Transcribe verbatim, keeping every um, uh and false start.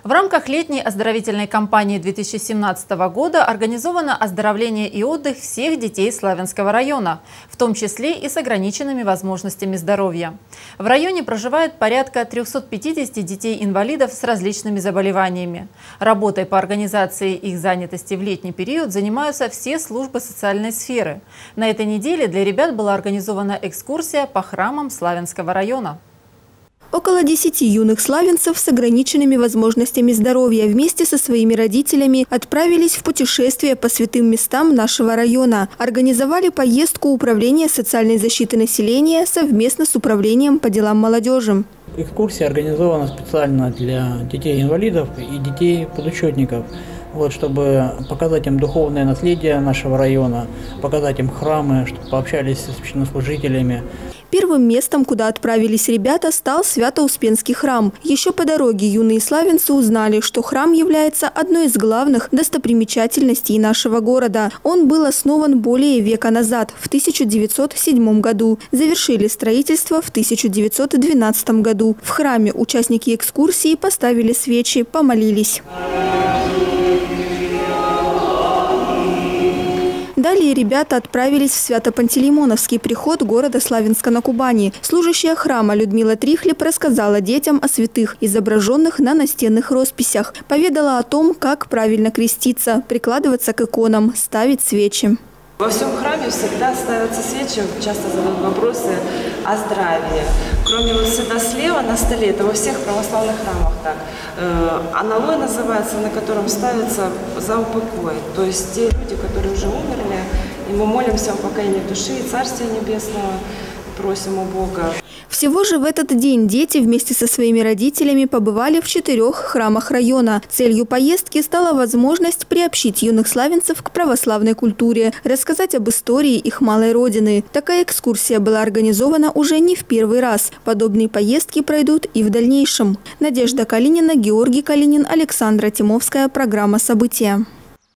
В рамках летней оздоровительной кампании две тысячи семнадцатого года организовано оздоровление и отдых всех детей Славянского района, в том числе и с ограниченными возможностями здоровья. В районе проживает порядка трёхсот пятидесяти детей-инвалидов с различными заболеваниями. Работой по организации их занятости в летний период занимаются все службы социальной сферы. На этой неделе для ребят была организована экскурсия по храмам Славянского района. Около десяти юных славянцев с ограниченными возможностями здоровья вместе со своими родителями отправились в путешествие по святым местам нашего района. Организовали поездку Управления социальной защиты населения совместно с Управлением по делам молодежи. Экскурсия организована специально для детей-инвалидов и детей-подучетников. Вот, чтобы показать им духовное наследие нашего района, показать им храмы, чтобы пообщались с священнослужителями. Первым местом, куда отправились ребята, стал Свято-Успенский храм. Еще по дороге юные славянцы узнали, что храм является одной из главных достопримечательностей нашего города. Он был основан более века назад, в тысяча девятьсот седьмом году. Завершили строительство в тысяча девятьсот двенадцатом году. В храме участники экскурсии поставили свечи, помолились. Далее ребята отправились в Свято-Пантелеймоновский приход города Славянска на Кубани. Служащая храма Людмила Трихлеб рассказала детям о святых, изображенных на настенных росписях. Поведала о том, как правильно креститься, прикладываться к иконам, ставить свечи. Во всем храме всегда ставятся свечи, часто задают вопросы о здравии. Кроме вот всегда слева на столе, это во всех православных храмах так, э, аналой называется, на котором ставится за упокой. То есть те люди, которые уже умерли, и мы молимся о покаянии души и Царствия Небесного, просим у Бога. Всего же в этот день дети вместе со своими родителями побывали в четырех храмах района. Целью поездки стала возможность приобщить юных славянцев к православной культуре, рассказать об истории их малой родины. Такая экскурсия была организована уже не в первый раз. Подобные поездки пройдут и в дальнейшем. Надежда Калинина, Георгий Калинин, Александра Тимовская. Программа «События».